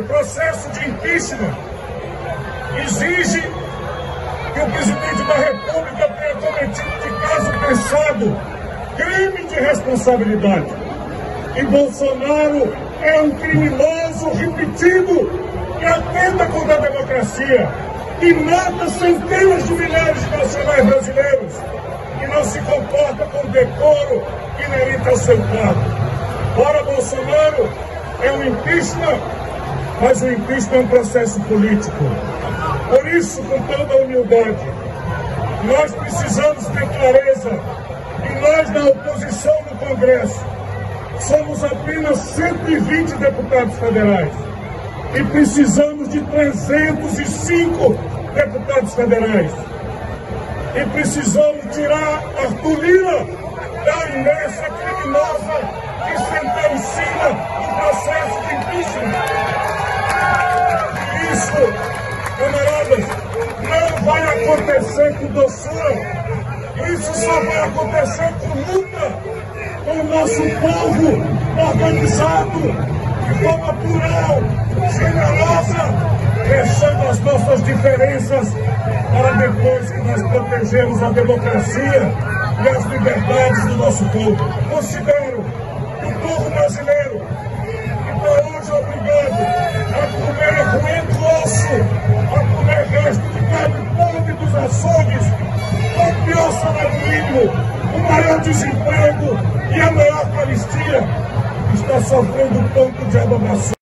O processo de impeachment exige que o presidente da República tenha cometido de caso pensado crime de responsabilidade. E Bolsonaro é um criminoso repetido que atenta contra a democracia, que mata centenas de milhares de nacionais brasileiros, que não se comporta com decoro inerente ao seu cargo. Ora, Bolsonaro é um impeachment, mas o impeachment é um processo político. Por isso, com toda a humildade, nós precisamos ter clareza que nós, na oposição no Congresso, somos apenas 120 deputados federais e precisamos de 305 deputados federais. E precisamos tirar Arthur Lira da inércia criminosa que sentencia o processo de impeachment. E isso, camaradas, não vai acontecer com doçura. Isso só vai acontecer com luta, com o nosso povo organizado, de forma plural, generosa, deixando as nossas diferenças para depois que nós protegermos a democracia e as liberdades do nosso povo. Considero que o povo brasileiro, que está hoje obrigado a comer roendo osso, a comer resto de carne podre dos açougues, o pior salário mínimo, o maior desemprego e a maior carestia, está sofrendo um ponto de abominação.